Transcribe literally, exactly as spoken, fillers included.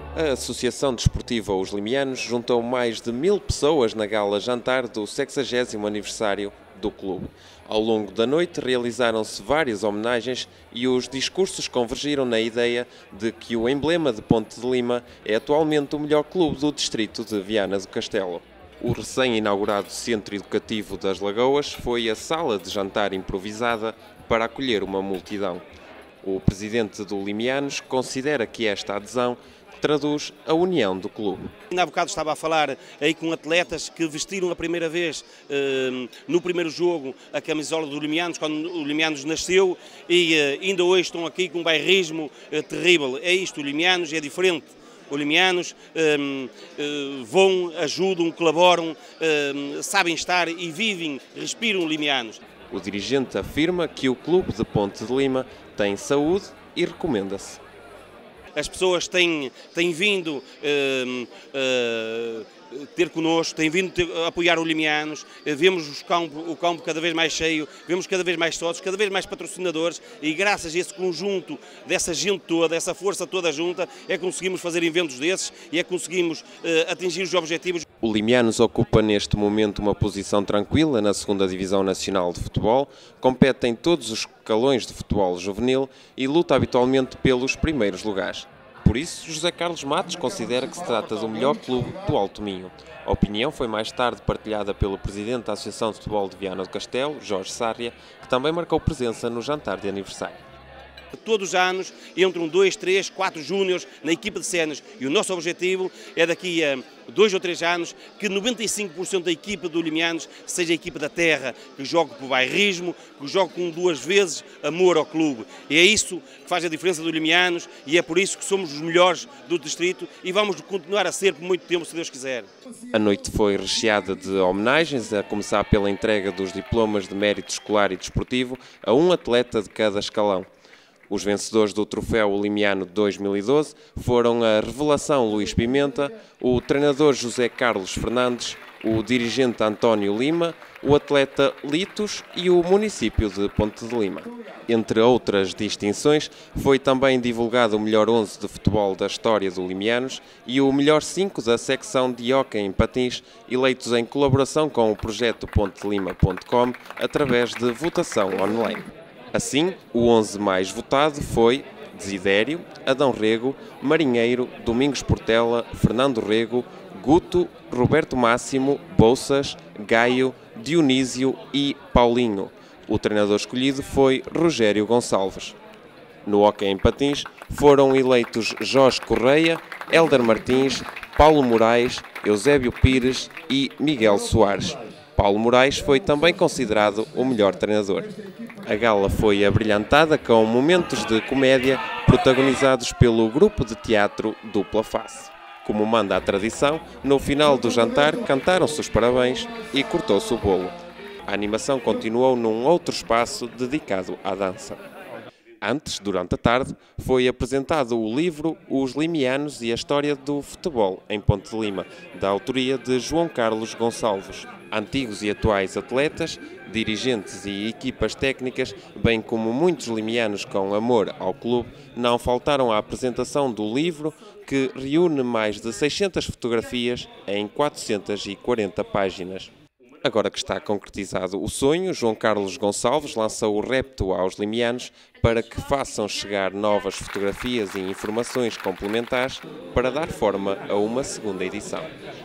A Associação Desportiva Os Limianos juntou mais de mil pessoas na gala jantar do sexagésimo aniversário do clube. Ao longo da noite realizaram-se várias homenagens e os discursos convergiram na ideia de que o emblema de Ponte de Lima é atualmente o melhor clube do distrito de Viana do Castelo. O recém-inaugurado Centro Educativo das Lagoas foi a sala de jantar improvisada para acolher uma multidão. O presidente do Limianos considera que esta adesão traduz a união do clube. Ainda há bocado estava a falar aí com atletas que vestiram a primeira vez eh, no primeiro jogo a camisola do Limianos, quando o Limianos nasceu, e eh, ainda hoje estão aqui com um bairrismo eh, terrível. É isto, o Limianos é diferente. Os limianos eh, eh, vão, ajudam, colaboram, eh, sabem estar e vivem, respiram limianos. O dirigente afirma que o clube de Ponte de Lima tem saúde e recomenda-se. As pessoas têm, têm vindo uh, uh, ter connosco, têm vindo ter, apoiar os limianos, vemos os campo, o campo cada vez mais cheio, vemos cada vez mais sócios, cada vez mais patrocinadores, e graças a esse conjunto dessa gente toda, essa força toda junta, é que conseguimos fazer eventos desses e é que conseguimos uh, atingir os objetivos. O Limianos ocupa neste momento uma posição tranquila na segunda Divisão Nacional de Futebol, compete em todos os escalões de futebol juvenil e luta habitualmente pelos primeiros lugares. Por isso, José Carlos Matos considera que se trata do melhor clube do Alto Minho. A opinião foi mais tarde partilhada pelo presidente da Associação de Futebol de Viana do Castelo, Jorge Sarria, que também marcou presença no jantar de aniversário. Todos os anos entram dois, três, quatro júniores na equipa de séniores e o nosso objetivo é daqui a dois ou três anos que noventa e cinco por cento da equipa do Limianos seja a equipa da terra, que jogue por bairrismo, que jogue com duas vezes amor ao clube. E é isso que faz a diferença do Limianos e é por isso que somos os melhores do distrito e vamos continuar a ser por muito tempo, se Deus quiser. A noite foi recheada de homenagens, a começar pela entrega dos diplomas de mérito escolar e desportivo a um atleta de cada escalão. Os vencedores do Troféu Limiano de dois mil e doze foram a Revelação Luís Pimenta, o treinador José Carlos Fernandes, o dirigente António Lima, o atleta Litos e o município de Ponte de Lima. Entre outras distinções, foi também divulgado o melhor onze de futebol da história do Limianos e o melhor cinco da secção de hóquei em patins, eleitos em colaboração com o projeto ponte lima ponto com através de votação online. Assim, o onze mais votado foi Desidério, Adão Rego, Marinheiro, Domingos Portela, Fernando Rego, Guto, Roberto Máximo, Bolsas, Gaio, Dionísio e Paulinho. O treinador escolhido foi Rogério Gonçalves. No hóquei em patins foram eleitos Jorge Correia, Hélder Martins, Paulo Moraes, Eusébio Pires e Miguel Soares. Paulo Moraes foi também considerado o melhor treinador. A gala foi abrilhantada com momentos de comédia protagonizados pelo grupo de teatro Dupla Face. Como manda a tradição, no final do jantar cantaram-se os parabéns e cortou-se o bolo. A animação continuou num outro espaço dedicado à dança. Antes, durante a tarde, foi apresentado o livro Os Limianos e a História do Futebol em Ponte de Lima, da autoria de João Carlos Gonçalves. Antigos e atuais atletas, dirigentes e equipas técnicas, bem como muitos limianos com amor ao clube, não faltaram à apresentação do livro, que reúne mais de seiscentas fotografias em quatrocentas e quarenta páginas. Agora que está concretizado o sonho, João Carlos Gonçalves lança o repto aos limianos para que façam chegar novas fotografias e informações complementares para dar forma a uma segunda edição.